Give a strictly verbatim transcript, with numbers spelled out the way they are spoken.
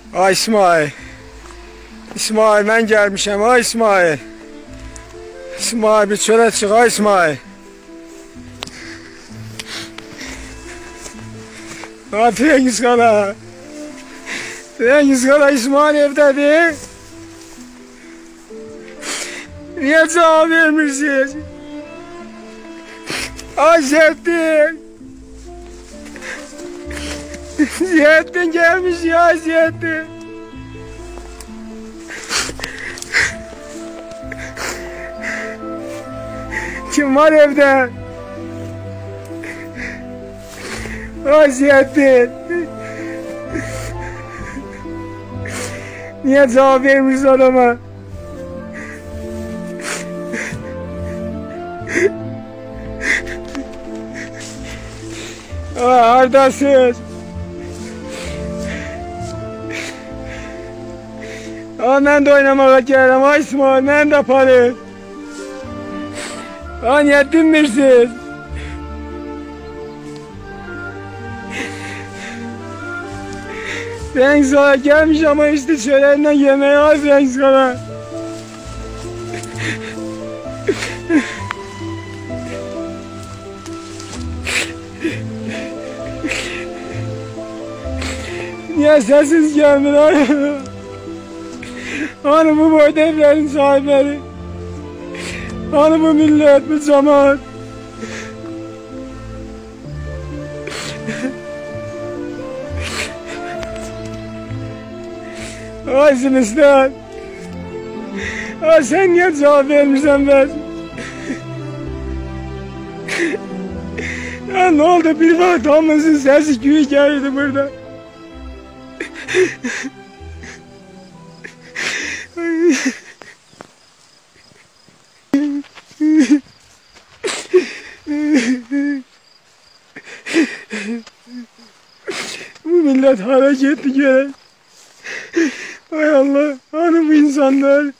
Ay İsmail. İsmail ben gelmişim. Ay İsmail. İsmail bir çöre çık. Ay İsmail. Ne yapıyorsun kala? Cengiz kala İsmail evdedir. Niye cevap vermişsiniz? Ay Ziyaddin. Ziyaddin gelmiş ya Ziyaddin. Kim var evde? Ay Ziyaddin. Niye cevap vermiş adama? Aa, haradasın? Aa, ben de oynamaya geldim. Ay İsmail, ben de yaparım. Aa, niyetin misin? Ben sana gelmiş ama işte şöylerinden yemeği az ben sana. Niye sessiz geldin hani? Hani bu boy devlerin sahipleri? Hani bu millet, bu cemaat? Ay Zimistan. Ay sen niye cevap vermişsin ben? Ya ne oldu bir bak damlasın sesi güğü geldi burada. Bu millet hareketli göre. Hay Allah, hani bu insanlar?